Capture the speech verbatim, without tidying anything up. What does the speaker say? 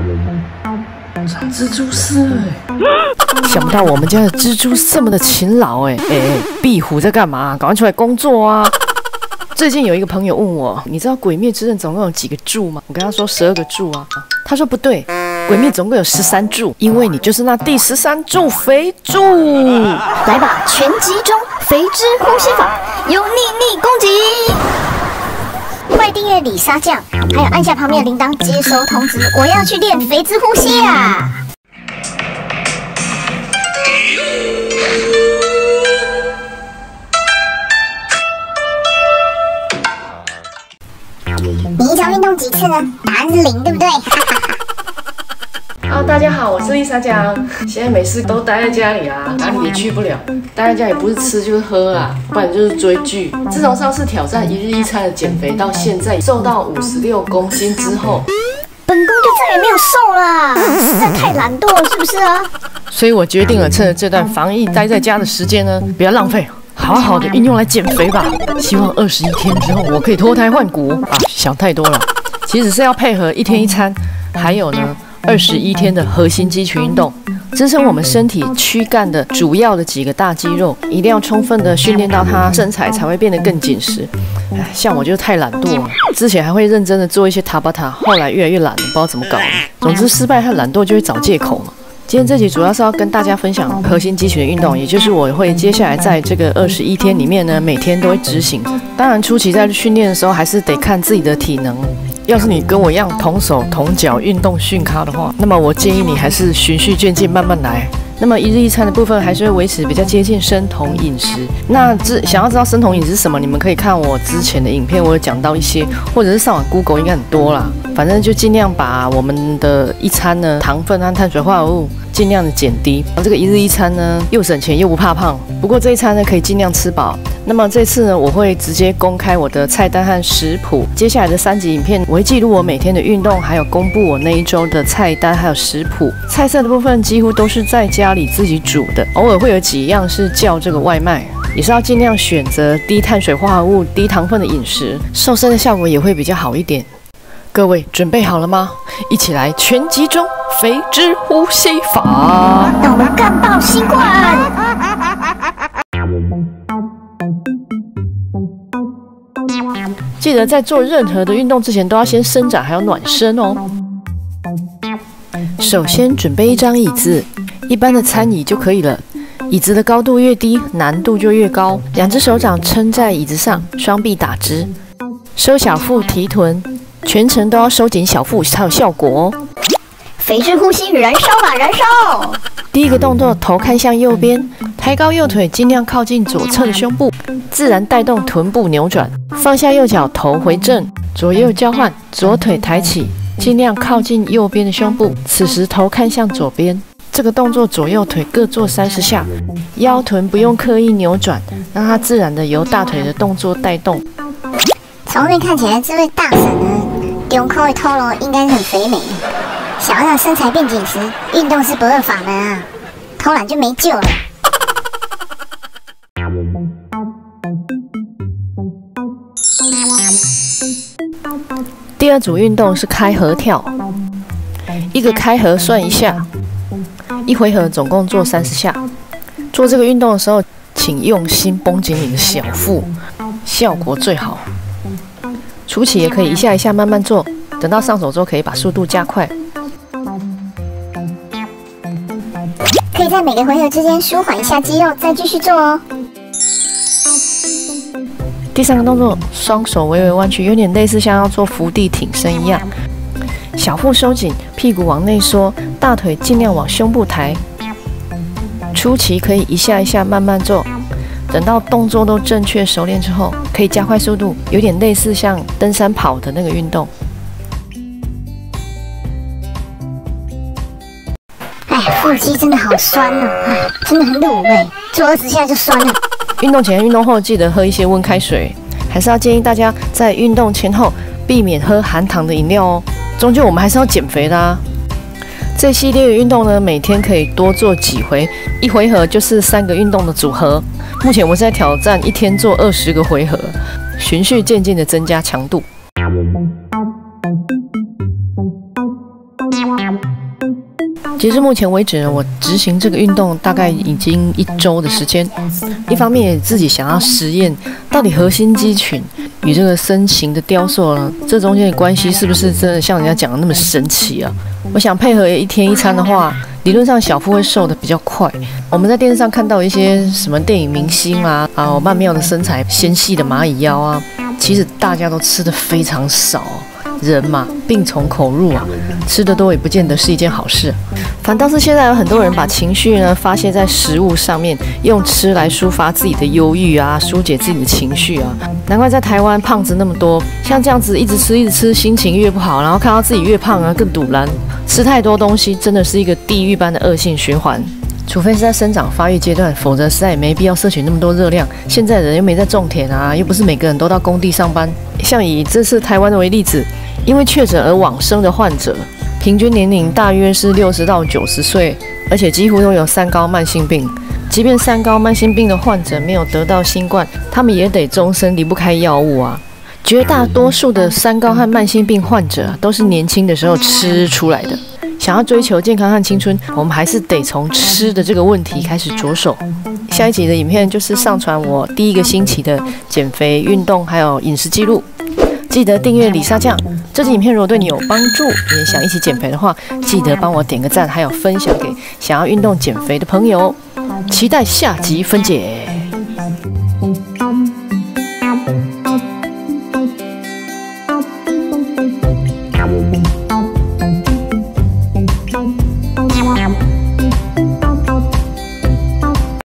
蜘蛛丝哎，想不到我们家的蜘蛛这么的勤劳哎哎哎，壁虎在干嘛？赶快出来工作啊！最近有一个朋友问我，你知道《鬼灭之刃》总共有几个柱吗？我跟他说十二个柱啊，他说不对，《鬼灭》总共有十三柱，因为你就是那第十三柱肥柱。 来吧，全集中肥之呼吸法，由逆逆攻击。快订阅李沙酱，还有按下旁边的铃铛接收通知，我要去练肥之呼吸啊！你一条运动几次呢？答案是零，对不对？ 啊，大家好，我是丽莎酱。现在每次都待在家里啊，哪里也去不了。待在家也不是吃就是喝啊，不然就是追剧。自从上次挑战一日一餐的减肥，到现在瘦到五十六公斤之后， 本宫就再也没有瘦了，实在太懒惰了，是不是啊？ 所以我决定了，趁着这段防疫待在家的时间呢，不要浪费。好好的运用来减肥吧，希望二十一天之后我可以脱胎换骨啊！想太多了，其实是要配合一天一餐，还有呢二十一天的核心肌群运动，支撑我们身体躯干的主要的几个大肌肉，一定要充分的训练到它，身材才会变得更紧实。哎，像我就太懒惰了，之前还会认真的做一些塔巴塔，后来越来越懒了，不知道怎么搞。总之失败和懒惰就会找借口嘛。今天这集主要是要跟大家分享核心肌群的运动，也就是我会接下来在这个二十一天里面呢，每天都会执行。当然初期在训练的时候，还是得看自己的体能。要是你跟我一样同手同脚运动训咖的话，那么我建议你还是循序渐进，慢慢来。那么一日一餐的部分还是会维持比较接近生酮饮食。那知想要知道生酮饮食是什么，你们可以看我之前的影片，我有讲到一些，或者是上网 Google 应该很多啦。反正就尽量把我们的一餐呢，糖分和碳水化合物尽量的减低。这个一日一餐呢，又省钱又不怕胖。不过这一餐呢，可以尽量吃饱。那么这次呢，我会直接公开我的菜单和食谱。接下来的三集影片，我会记录我每天的运动，还有公布我那一周的菜单还有食谱。菜色的部分几乎都是在家里自己煮的，偶尔会有几样是叫这个外卖，也是要尽量选择低碳水化合物、低糖分的饮食，瘦身的效果也会比较好一点。各位准备好了吗？一起来全集中肥之呼吸法。 那我们干爆新冠！ 记得在做任何的运动之前，都要先伸展还有暖身哦。首先准备一张椅子，一般的餐椅就可以了。椅子的高度越低，难度就越高。两只手掌撑在椅子上，双臂打直，收小腹提臀，全程都要收紧小腹才有效果哦。 肥之呼吸，燃烧吧，燃烧！ 第一个动作，头看向右边，抬高右腿，尽量靠近左侧的胸部，自然带动臀部扭转。放下右脚，头回正，左右交换，左腿抬起，尽量靠近右边的胸部。此时头看向左边。这个动作左右腿各做三十下，腰臀不用刻意扭转，让它自然的由大腿的动作带动。 从内看起来，这位大婶呢，胸口的透露应该是很肥美。想要让身材变紧实，运动是不二法门啊，偷懒就没救了。 第二组运动是开合跳，一个开合算一下，一回合总共做三十下。做这个运动的时候，请用心绷紧你的小腹，效果最好。初期也可以一下一下慢慢做，等到上手之后可以把速度加快。 可以在每个回合之间舒缓一下肌肉，再继续做哦。 第三个动作，双手微微弯曲，有点类似像要做伏地挺身一样。小腹收紧，屁股往内缩，大腿尽量往胸部抬。初期可以一下一下慢慢做，等到动作都正确熟练之后，可以加快速度，有点类似像登山跑的那个运动。 哎，腹肌真的好酸哦，哎，真的很卤味，做二十下就酸了。 运动前、运动后记得喝一些温开水，还是要建议大家在运动前后避免喝含糖的饮料哦。终究我们还是要减肥的啊。这系列的运动呢，每天可以多做几回，一回合就是三个运动的组合。目前我是在挑战一天做二十个回合，循序渐进的增加强度。 截至目前为止呢，我执行这个运动大概已经一周的时间。一方面也自己想要实验，到底核心肌群与这个身形的雕塑呢，这中间的关系是不是真的像人家讲的那么神奇啊？我想配合一天一餐的话，理论上小腹会瘦得比较快。我们在电视上看到一些什么电影明星啊啊，曼妙的身材、纤细的蚂蚁腰啊，其实大家都吃得非常少。人嘛，病从口入啊，吃得多也不见得是一件好事。反倒是现在有很多人把情绪呢发泄在食物上面，用吃来抒发自己的忧郁啊，疏解自己的情绪啊。难怪在台湾胖子那么多，像这样子一直吃一直吃，心情越不好，然后看到自己越胖啊，更堵然。吃太多东西真的是一个地狱般的恶性循环。除非是在生长发育阶段，否则实在也没必要摄取那么多热量。现在人又没在种田啊，又不是每个人都到工地上班。像以这次台湾为例子，因为确诊而往生的患者，平均年龄大约是六十到九十岁，而且几乎都有三高慢性病。即便三高慢性病的患者没有得到新冠，他们也得终身离不开药物啊。绝大多数的三高和慢性病患者都是年轻的时候吃出来的。想要追求健康和青春，我们还是得从吃的这个问题开始着手。下一集的影片就是上传我第一个星期的减肥、运动还有饮食记录。记得订阅李莎酱。这支影片如果对你有帮助，你也想一起减肥的话，记得帮我点个赞，还有分享给想要运动减肥的朋友。期待下集分解。